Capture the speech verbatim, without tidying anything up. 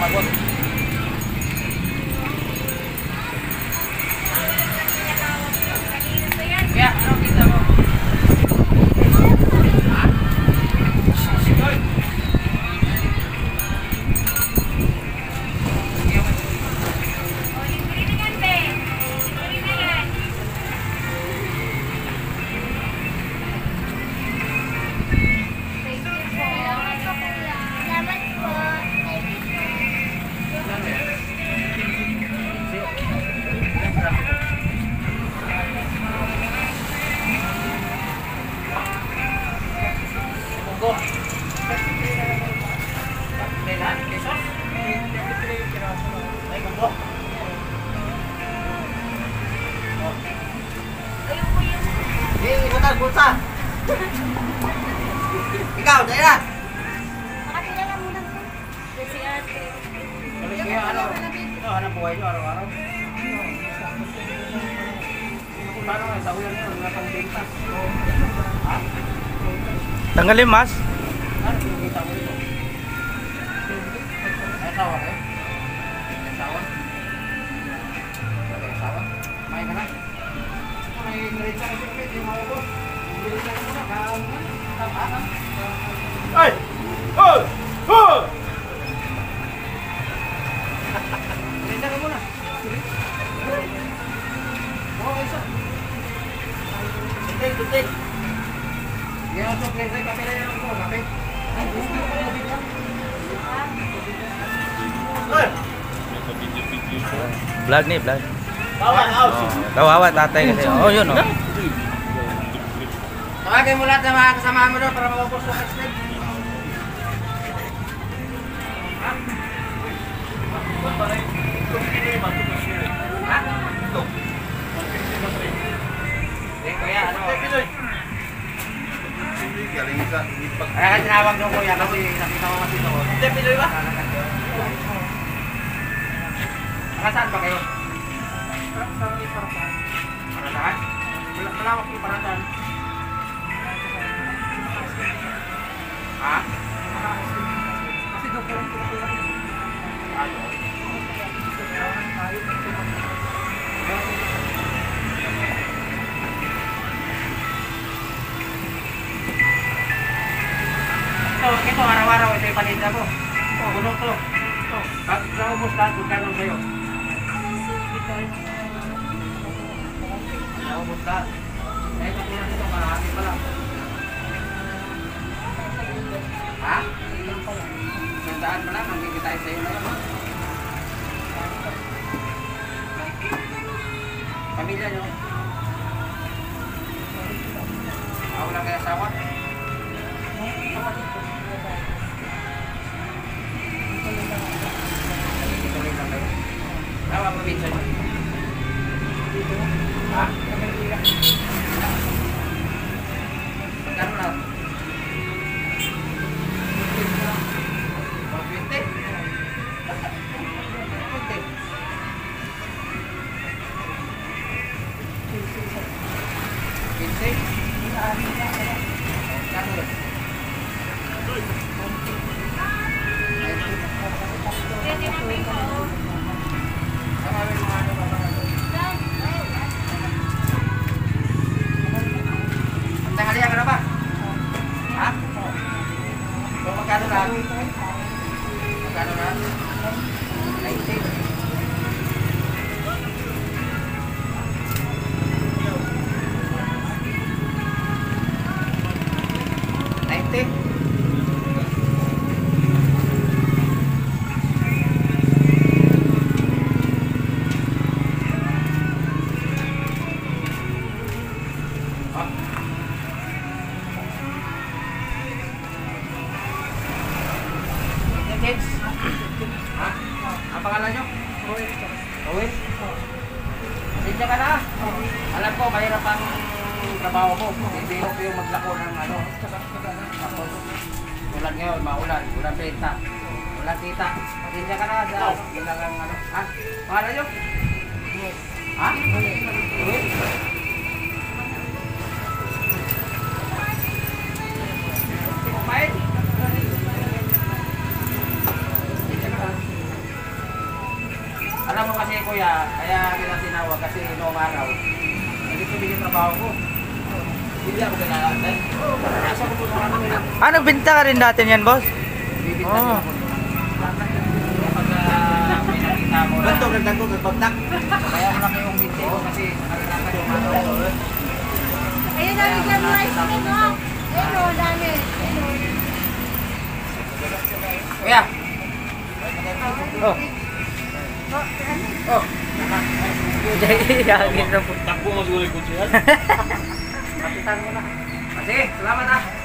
abot. Kaya, ano kita mo? Ha? Sigoy! Go. Kailan? Pesos? Ay, go. Eh, ikutan, bulsa. Ikaw, dahil na. Makatila lang muna po. Si ate. Kaya ano, ito, hanap buhay nyo araw-araw. Kung paano nga, sa ulan nyo, wala pang benta. Ha? Tanggalin, mas. Ano pinakita mo dito? May asawa kayo? May asawa? May asawa? May ka na? May meritsa ka sila, hindi mo ako. Meritsa ka muna, kaang Ay! Oh! Oh! meritsa ka muna. Oo, isa. Tutik, tutik. Yan ang sukli, kape na yan ako, kape. Ay, gusto ko yung bigla. Ay! Vlog ni, vlog. Bawa, out! Oh, kawawa tatay kasi. Oh, yun oh. Tawagin mo lahat ng mga kasama mo doon para mapapos yung extend. Ha? Ha? Eh, kuya, ano? Kaya ka tinawag nung kuya kasi nakita mo kasi ito. Hindi, Pinoy ba? Nakasaan ba kayo? Parasaan? Malawak yung parasaan. Ha? Kasi doon ko lang pinakula. Ano? Ito, ito, araw-araw ito yung paninda mo. Ito, gulong to. Ito, pag naubos lahat, magkano sa'yo? Naubos lahat. Eh, katulad nito, marami pala. Ha? Sandaan pa lang, magkikitay sa'yo na yan. Pamilya nyo? Ah, wala kayo asawa? Ituloy lang kayo. Tawa pa pizza nyo? Ha? Magkano na? Tanghalian ka na ba? Ha? So, magkano na? Magkano na? ninety. ninety. Kids? Ha? Ang pangalan nyo? Owen. Owen? Pasensya ka na. Alam ko, mahirap ang trabaho mo. Hindi ko yung maglako ng ano. Tapos, ulan ngayon, maulan. Ulan benta. Ulan kita. Pasensya ka na. Bilang ang ano. Ha? Pangalan nyo? Ha? Owen? Kumain? kuya, kaya kita tinawag kasi noong araw. Hindi ko din yung trabaho ko. Hindi ako kailangan. Nasa ko po nung ano nila. Ah, nagbenta ka rin dati yan, boss? Bibinta Oh. ko. Kapag ah, may nakita mo na. Ganto, nagdago, nagpagdak. Kaya ko lang yung binti ko kasi nakilaka yung ano. Ayun na, bigyan mo ice cream, oh. Ayun, oh, dami. Ayun, oh. Kuya! Oh. Oh! Yagin na po. Takbo mo siguro yung kutsiyan. Kapitan mo na. Sige, salamat ah!